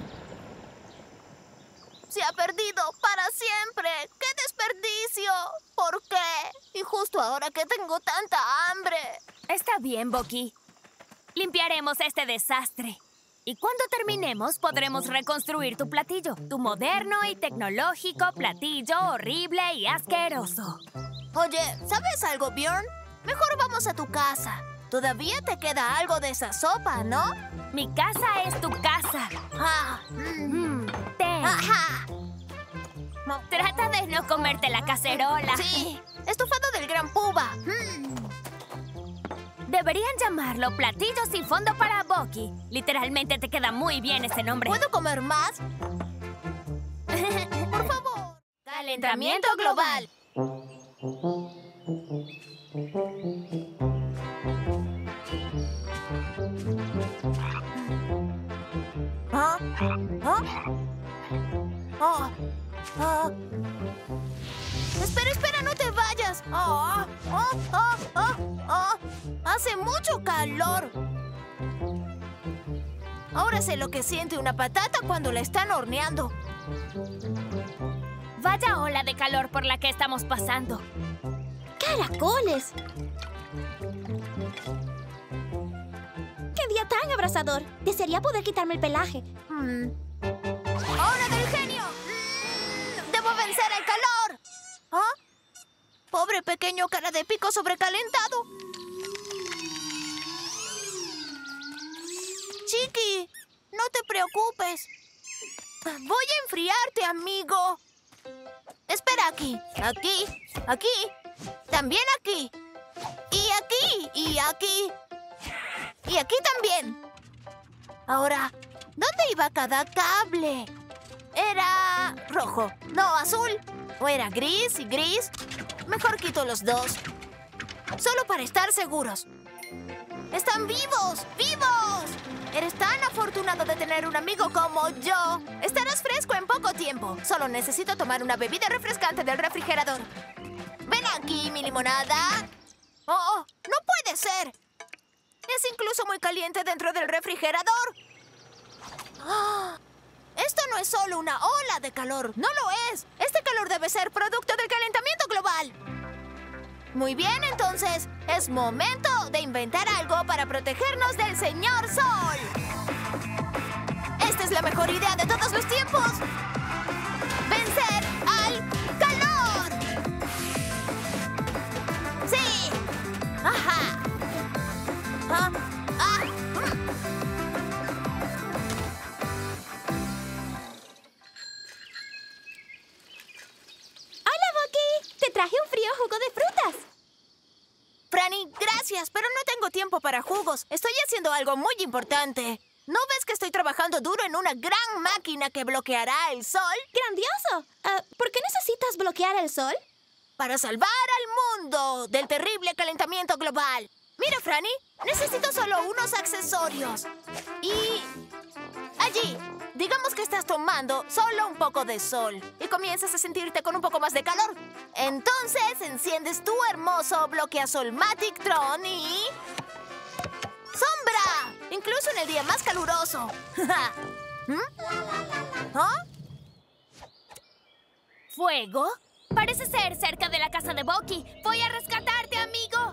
Se ha perdido para siempre. ¡Qué desperdicio! ¿Por qué? Y justo ahora que tengo tanta hambre. Está bien, Bucky. Limpiaremos este desastre. Y cuando terminemos, podremos reconstruir tu platillo. Tu moderno y tecnológico platillo horrible y asqueroso. Oye, ¿sabes algo, Bjorn? Mejor vamos a tu casa. Todavía te queda algo de esa sopa, ¿no? Mi casa es tu casa. Ten. ¡Ajá! Trata de no comerte la cacerola. Sí, estofado del gran puba. Deberían llamarlo platillo sin fondo para Bucky. Literalmente te queda muy bien ese nombre. ¿Puedo comer más? Por favor. Calentamiento global. ¿Ah? ¿Ah? Oh. Oh. Espera, no te vayas. Hace mucho calor. Ahora sé lo que siente una patata cuando la están horneando. Vaya ola de calor por la que estamos pasando. ¡Caracoles! ¡Qué día tan abrasador! Desearía poder quitarme el pelaje. ¡Hora del genio! ¡Debo vencer el calor! ¿Ah? Pobre pequeño cara de pico sobrecalentado. Chiqui, no te preocupes. Voy a enfriarte, amigo. Espera aquí, aquí, aquí, también aquí, y aquí, y aquí, y aquí también. Ahora, ¿dónde iba cada cable? Era rojo, no azul. ¿O era gris y gris? Mejor quito los dos. Solo para estar seguros. ¡Están vivos! ¡Vivos! Eres tan afortunado de tener un amigo como yo. Estarás fresco en poco tiempo. Solo necesito tomar una bebida refrescante del refrigerador. Ven aquí, mi limonada. ¡Oh! ¡No puede ser! Es incluso muy caliente dentro del refrigerador. ¡Ah! Esto no es solo una ola de calor. ¡No lo es! Este calor debe ser producto del calentamiento global. Muy bien, entonces, es momento de inventar algo para protegernos del señor Sol. Esta es la mejor idea de todos los tiempos. ¡Vencer al calor! ¡Sí! ¡Ajá! ¡Ah! ¡Ah! ¡Hola, Bucky! Te traje un frío jugo de frutas. Franny, gracias, pero no tengo tiempo para jugos. Estoy haciendo algo muy importante. ¿No ves que estoy trabajando duro en una gran máquina que bloqueará el sol? ¡Grandioso! ¿Por qué necesitas bloquear el sol? Para salvar al mundo del terrible calentamiento global. Mira, Franny, necesito solo unos accesorios. Y allí, digamos que estás tomando solo un poco de sol y comienzas a sentirte con un poco más de calor. Entonces enciendes tu hermoso bloqueasolmatic Tron y... ¡sombra! Incluso en el día más caluroso. ¿Ah? ¿Fuego? Parece ser cerca de la casa de Bucky. Voy a rescatarte, amigo.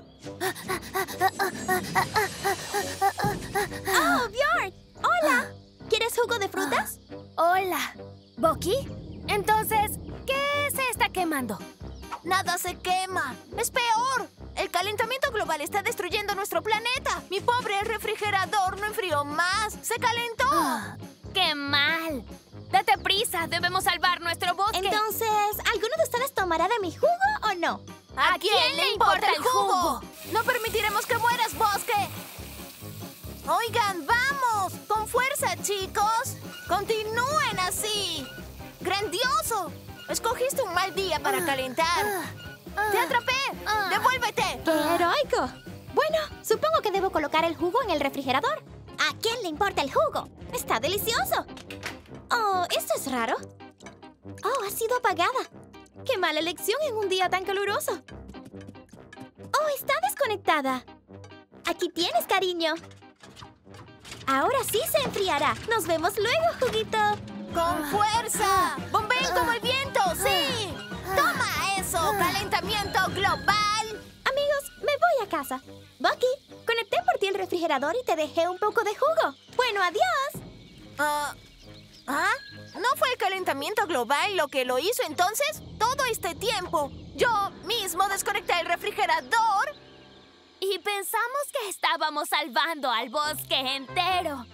¡Oh, Bjorn! ¡Hola! ¿Quieres jugo de frutas? Hola. ¿Bucky? Entonces, ¿qué se está quemando? Nada se quema. Es peor. El calentamiento global está destruyendo nuestro planeta. Mi pobre refrigerador no enfrió más. Se calentó. ¡Qué mal! ¡Date prisa! ¡Debemos salvar nuestro bosque! Entonces, ¿alguno de ustedes tomará de mi jugo o no? ¿A quién le importa el jugo? No permitiremos que mueras, bosque. Oigan, vamos. Con fuerza, chicos. Continúen así. ¡Grandioso! Escogiste un mal día para calentar. ¡Te atrapé! ¡Devuélvete! ¡Qué heroico! Bueno, supongo que debo colocar el jugo en el refrigerador. ¿A quién le importa el jugo? ¡Está delicioso! Oh, esto es raro. Oh, ha sido apagada. ¡Qué mala elección en un día tan caluroso! Oh, está desconectada. Aquí tienes, cariño. Ahora sí se enfriará. Nos vemos luego, juguito. ¡Con fuerza! ¡Bombeen como el viento! ¡Sí! ¡Toma eso! ¡Calentamiento global! Amigos, me voy a casa. Bucky, conecté por ti el refrigerador y te dejé un poco de jugo. Bueno, adiós. ¿No fue el calentamiento global lo que lo hizo entonces? Todo este tiempo, yo mismo desconecté el refrigerador. Y pensamos que estábamos salvando al bosque entero.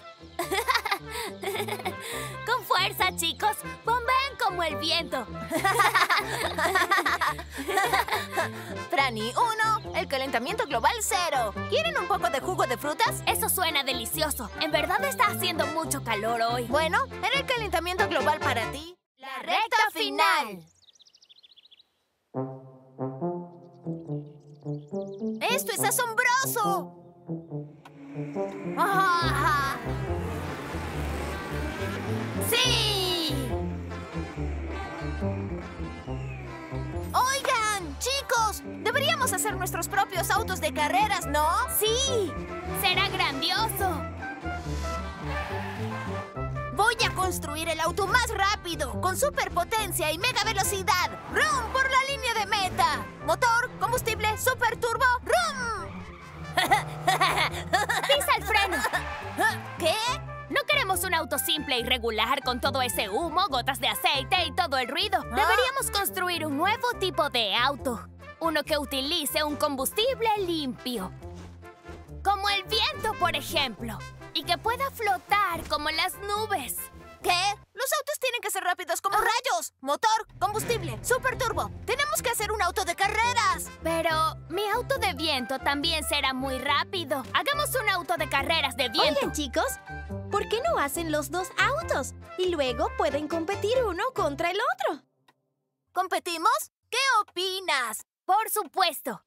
Con fuerza, chicos. Bombeen como el viento. Franny 1, el calentamiento global 0. ¿Quieren un poco de jugo de frutas? Eso suena delicioso. En verdad está haciendo mucho calor hoy. Bueno, era el calentamiento global para ti. La recta final. ¡Esto es asombroso! ¡Ah! ¡Sí! Oigan, chicos, deberíamos hacer nuestros propios autos de carreras, ¿no? ¡Sí! ¡Será grandioso! construir el auto más rápido, con superpotencia y mega velocidad. ¡Rum por la línea de meta! Motor, combustible, super turbo, ¡rum! ¡Pisa el freno! ¿Qué? No queremos un auto simple y regular con todo ese humo, gotas de aceite y todo el ruido. Deberíamos construir un nuevo tipo de auto. Uno que utilice un combustible limpio. Como el viento, por ejemplo. Y que pueda flotar como las nubes. ¿Qué? Los autos tienen que ser rápidos como rayos. Motor, combustible, super turbo. Tenemos que hacer un auto de carreras. Pero mi auto de viento también será muy rápido. Hagamos un auto de carreras de viento. Oigan, chicos, ¿por qué no hacen los dos autos? Y luego pueden competir uno contra el otro. ¿Competimos? ¿Qué opinas? Por supuesto.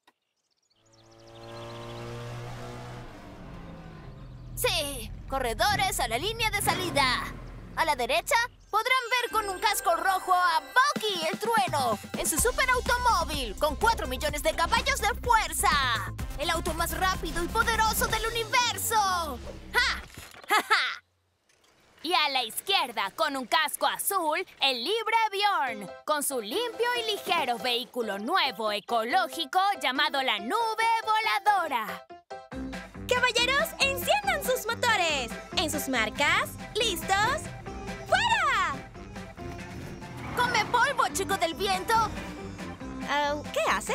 Sí, corredores a la línea de salida. A la derecha podrán ver con un casco rojo a Bucky el Trueno en su superautomóvil con 4 millones de caballos de fuerza. El auto más rápido y poderoso del universo. ¡Ja! ¡Ja, ja! Y a la izquierda, con un casco azul, el Libre Bjorn, con su limpio y ligero vehículo nuevo ecológico llamado la Nube Voladora. ¡Caballeros, enciendan sus motores! En sus marcas, ¿listos? ¡Fuera! ¡Come polvo, chico del viento! ¿Qué haces?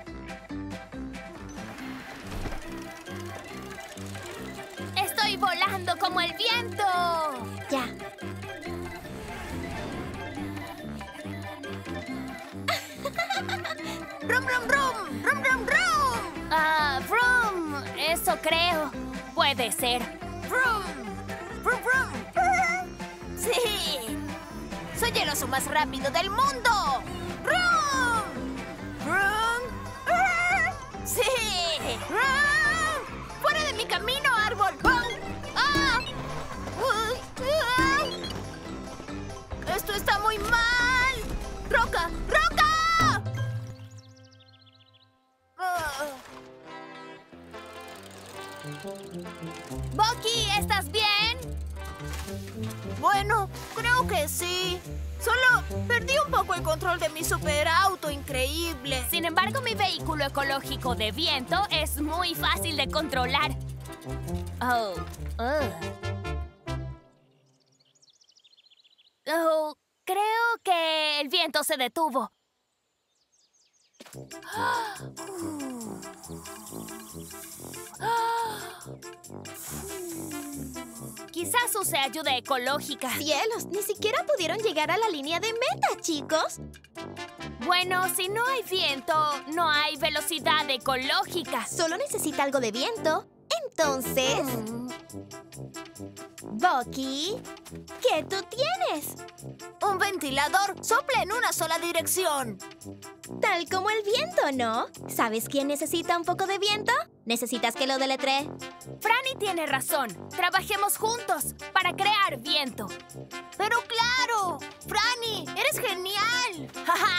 ¡Estoy volando como el viento! Ya. ¡Rum, rum, rum! ¡Rum, rum, rum! Vroom, eso creo. Puede ser. ¡Rum! ¡Rum, rum! ¡Sí! ¡Soy el oso más rápido del mundo! ¡Rum! ¡Rum! ¡Sí! ¡Rum! ¡Fuera de mi camino, árbol! ¡Rum! ¡Ah! ¡Esto está muy mal! ¡Roca! ¡Roca! Bucky, ¿estás bien? Bueno, creo que sí. Solo perdí un poco el control de mi superauto increíble. Sin embargo, mi vehículo ecológico de viento es muy fácil de controlar. Creo que el viento se detuvo. Quizás use ayuda ecológica. ¡Cielos! Ni siquiera pudieron llegar a la línea de meta, chicos. Bueno, si no hay viento, no hay velocidad ecológica. Solo necesita algo de viento. Entonces... Bucky, ¿qué tú tienes? Un ventilador sopla en una sola dirección. Tal como el viento, ¿no? ¿Sabes quién necesita un poco de viento? ¿Necesitas que lo deletree? Franny tiene razón. Trabajemos juntos para crear viento. ¡Pero claro! ¡Franny, eres genial!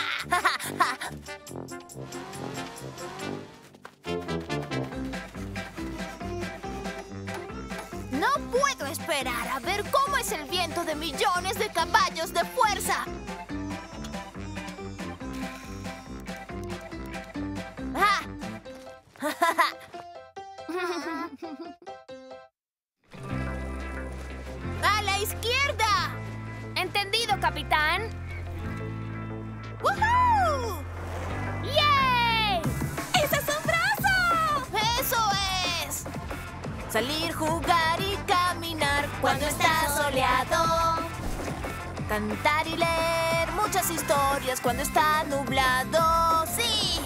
No puedo esperar a ver cómo es el viento de millones de caballos de fuerza. ¡Ah! ¡A la izquierda! ¿Entendido, capitán? ¡Woohoo! ¡Yay! ¡Es asombroso! ¡Eso es! Salir, jugar y caminar cuando está soleado. Cantar y leer muchas historias cuando está nublado. ¡Sí!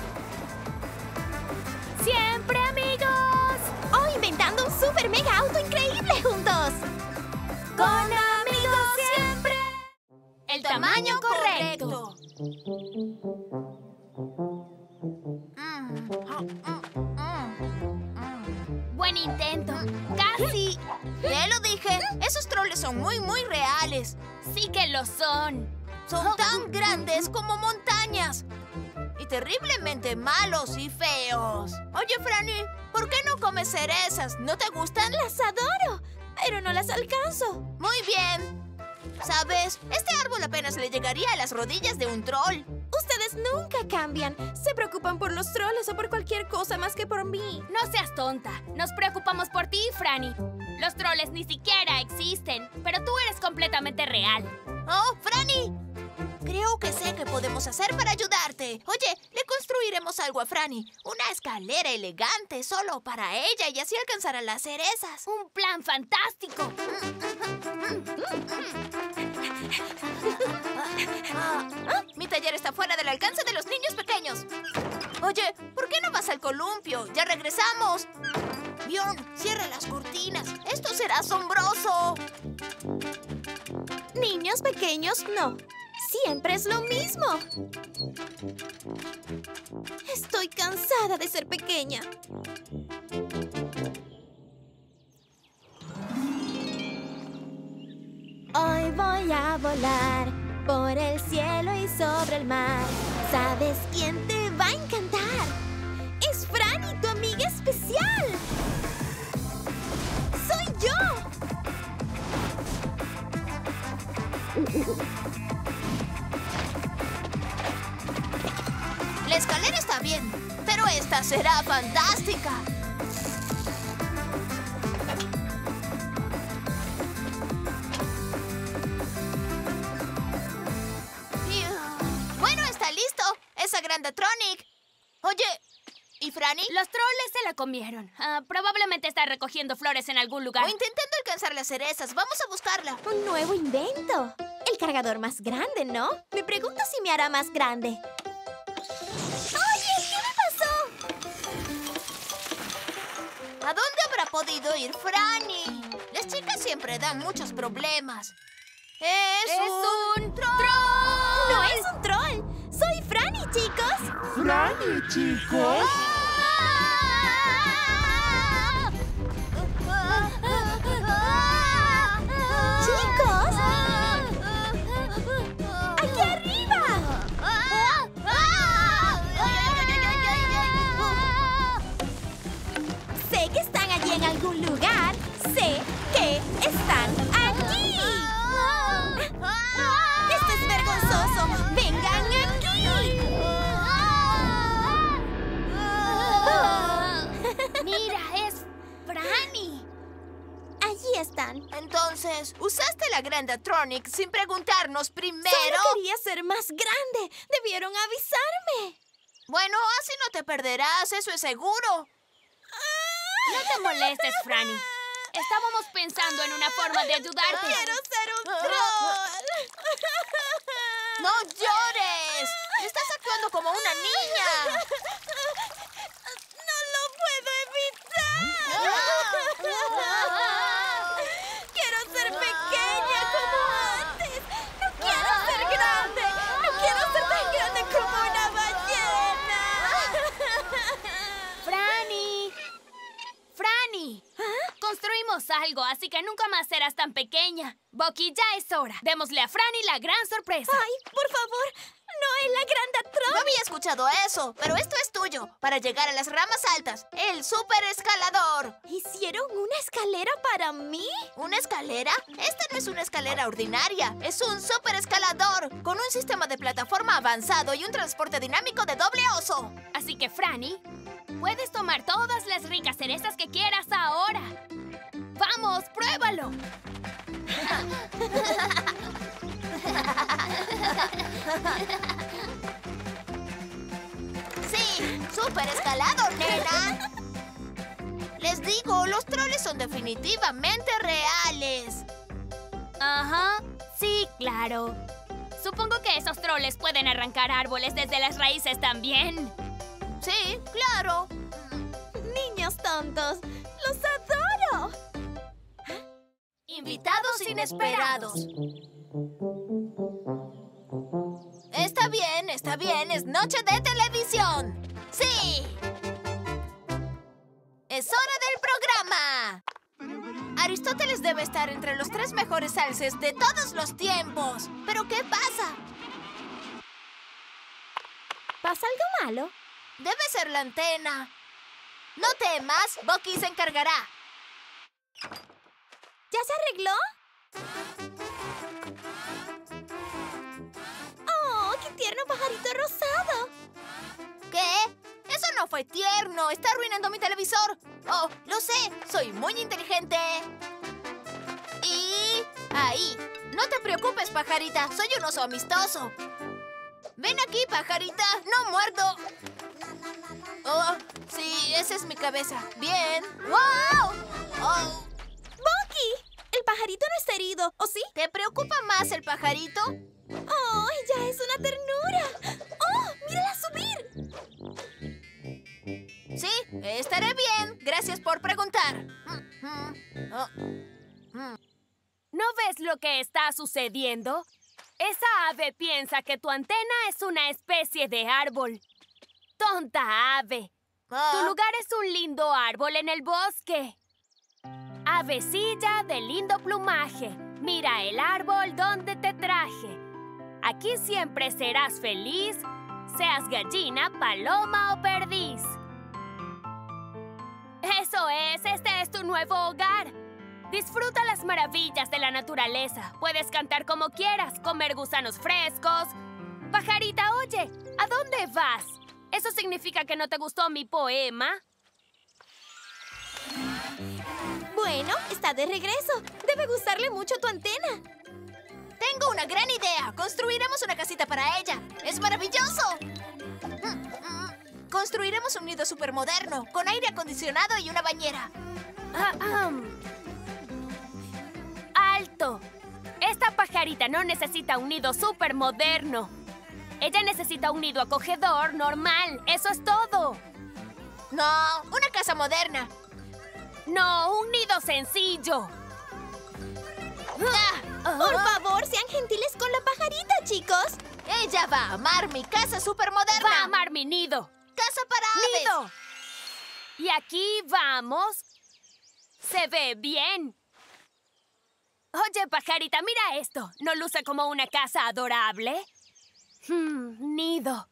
¡Siempre amigos! ¡Oh, inventando un super mega auto increíble juntos! ¡Con amigos siempre! El tamaño correcto. Buen intento. Casi. Te lo dije, esos troles son muy reales. Sí que lo son. Son tan grandes como montañas. Y terriblemente malos y feos. Oye, Franny, ¿por qué no comes cerezas? ¿No te gustan? ¡Las adoro! Pero no las alcanzo. Muy bien. ¿Sabes? Este árbol apenas le llegaría a las rodillas de un troll. Ustedes nunca cambian. Se preocupan por los troles o por cualquier cosa más que por mí. No seas tonta. Nos preocupamos por ti, Franny. Los troles ni siquiera existen, pero tú eres completamente real. ¡Oh, Franny! Creo que sé qué podemos hacer para ayudarte. Oye, le construiremos algo a Franny. Una escalera elegante solo para ella y así alcanzará las cerezas. ¡Un plan fantástico! Mi taller está fuera del alcance de los niños pequeños. Oye, ¿por qué no vas al columpio? ¡Ya regresamos! Bjorn, cierra las cortinas. Esto será asombroso. Niños pequeños, no. Siempre es lo mismo. Estoy cansada de ser pequeña. Hoy voy a volar por el cielo y sobre el mar. ¿Sabes quién te va a encantar? Es Franny, tu amiga especial. ¡Soy yo! La escalera está bien, pero esta será fantástica. Bueno, está listo. Esa Grandatronic. Oye, ¿y Franny? Los troles se la comieron. Probablemente está recogiendo flores en algún lugar. O intentando alcanzar las cerezas. Vamos a buscarla. Un nuevo invento. El cargador más grande, ¿no? Me pregunto si me hará más grande. ¡Oye! ¿Qué me pasó? ¿A dónde habrá podido ir Franny? Las chicas siempre dan muchos problemas. ¡Es un troll! ¡No es un troll! ¡Soy Franny, chicos! ¡Franny, chicos! ¡Chicos! ¡Aquí arriba! Sé que están allí en algún lugar. Sé que están allí. ¡Esto es vergonzoso! ¡Vengan aquí! ¡Mira, es Franny! Allí están. Entonces, ¿usaste la Grandatronic sin preguntarnos primero? Solo quería ser más grande. Debieron avisarme. Bueno, así no te perderás, eso es seguro. No te molestes, Franny. Estábamos pensando en una forma de ayudarte. ¡Quiero ser un troll! ¡No llores! ¡Estás actuando como una niña! ¡No lo puedo evitar! ¡Quiero ser pequeña como antes! ¡No quiero ser grande! ¡No quiero ser tan grande como una ballena! ¡Franny! ¡Franny! Construimos algo, así que nunca más serás tan pequeña. Bucky, ya es hora. Démosle a Franny la gran sorpresa. ¡Ay, por favor! ¡No es la Grandatronic! No había escuchado eso, pero esto es tuyo. Para llegar a las ramas altas, el super escalador. ¿Hicieron una escalera para mí? ¿Una escalera? Esta no es una escalera ordinaria. Es un super escalador con un sistema de plataforma avanzado y un transporte dinámico de doble oso. Así que, Franny, puedes tomar todas las ricas cerezas que quieras ahora. ¡Vamos, pruébalo! Sí, super escalador, nena. Les digo, los troles son definitivamente reales. Ajá, sí, claro. Supongo que esos troles pueden arrancar árboles desde las raíces también. Sí, claro. Niños tontos, los adoro. Invitados inesperados. Está bien, es noche de televisión. ¡Sí! ¡Es hora del programa! Aristóteles debe estar entre los 3 mejores alces de todos los tiempos. ¿Pero qué pasa? ¿Pasa algo malo? Debe ser la antena. No temas, Bucky se encargará. ¿Ya se arregló? pajarito rosado. ¿Qué? Eso no fue tierno. Está arruinando mi televisor. Oh, lo sé. Soy muy inteligente. Y... ahí. No te preocupes, pajarita. Soy un oso amistoso. Ven aquí, pajarita. No muerdo. Oh, sí, esa es mi cabeza. Bien. ¡Wow! Oh. ¡Bucky! El pajarito no está herido, ¿o sí? ¿Te preocupa más el pajarito? ¡Oh, ella es una ternura! ¡Oh, mírala subir! Sí, estaré bien. Gracias por preguntar. Oh. ¿No ves lo que está sucediendo? Esa ave piensa que tu antena es una especie de árbol. ¡Tonta ave! Tu lugar es un lindo árbol en el bosque. Avecilla de lindo plumaje, mira el árbol donde te traje. Aquí siempre serás feliz, seas gallina, paloma o perdiz. Eso es, este es tu nuevo hogar. Disfruta las maravillas de la naturaleza. Puedes cantar como quieras, comer gusanos frescos. Pajarita, oye, ¿a dónde vas? ¿Eso significa que no te gustó mi poema? Bueno, está de regreso. Debe gustarle mucho tu antena. Tengo una gran idea. Construiremos una casita para ella. ¡Es maravilloso! Construiremos un nido supermoderno, con aire acondicionado y una bañera. ¡Alto! Esta pajarita no necesita un nido supermoderno. Ella necesita un nido acogedor, normal. ¡Eso es todo! No, una casa moderna. ¡No, un nido sencillo! Por favor, sean gentiles con la pajarita, chicos. Ella va a amar mi casa supermoderna. ¡Va a amar mi nido! ¡Casa para aves! ¡Nido! Y aquí vamos. Se ve bien. Oye, pajarita, mira esto. ¿No luce como una casa adorable? Nido.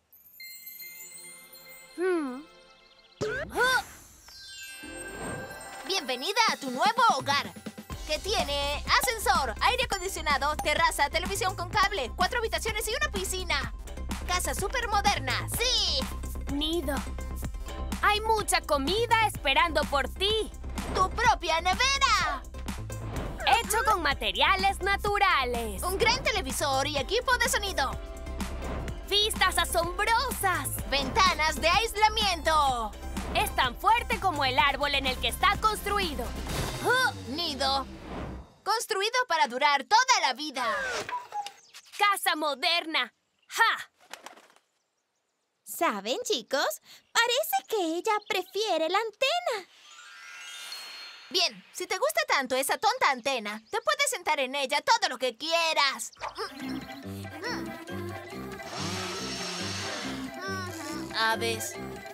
Bienvenida a tu nuevo hogar, que tiene ascensor, aire acondicionado, terraza, televisión con cable, 4 habitaciones y una piscina. Casa supermoderna, sí. Nido. Hay mucha comida esperando por ti. Tu propia nevera. Hecho con materiales naturales. Un gran televisor y equipo de sonido. Vistas asombrosas. Ventanas de aislamiento. Es tan fuerte como el árbol en el que está construido. Nido. Construido para durar toda la vida. Casa moderna. ¡Ja! ¿Saben, chicos? Parece que ella prefiere la antena. Bien, si te gusta tanto esa tonta antena, te puedes sentar en ella todo lo que quieras. Aves.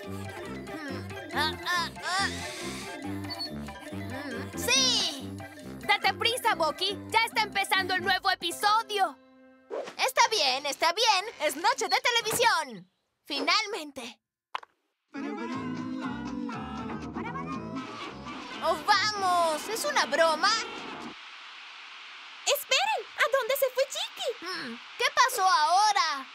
¡Sí! ¡Date prisa, Bucky! ¡Ya está empezando el nuevo episodio! Está bien, está bien. Es noche de televisión. Finalmente. ¡Oh, vamos! ¿Es una broma? ¡Esperen! ¿A dónde se fue Chiqui? ¿Qué pasó ahora?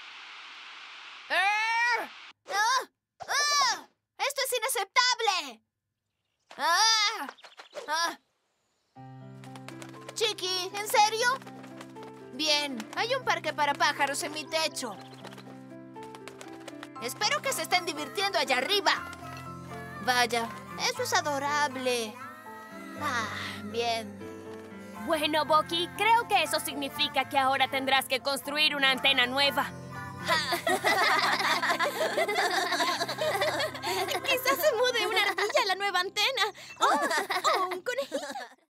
¡Esto es inaceptable! Chiqui, ¿en serio? Bien, hay un parque para pájaros en mi techo. Espero que se estén divirtiendo allá arriba. Vaya, eso es adorable. Bien. Bueno, Bucky, creo que eso significa que ahora tendrás que construir una antena nueva. Quizás se mude una ardilla a la nueva antena. ¡Oh, un conejito!